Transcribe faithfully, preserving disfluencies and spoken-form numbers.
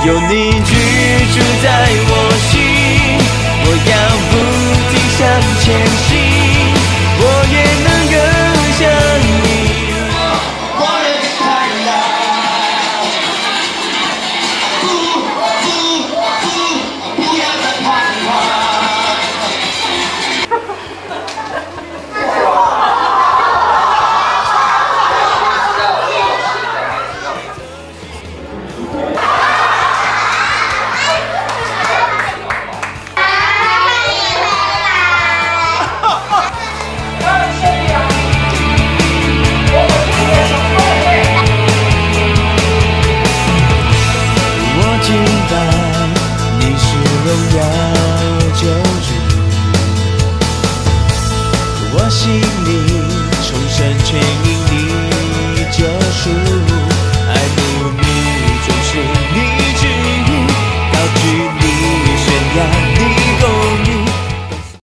有你居住在我心，我要不停向前行，我也能更像你。我也是太阳，不不不，不要再彷徨。我知道你是荣耀。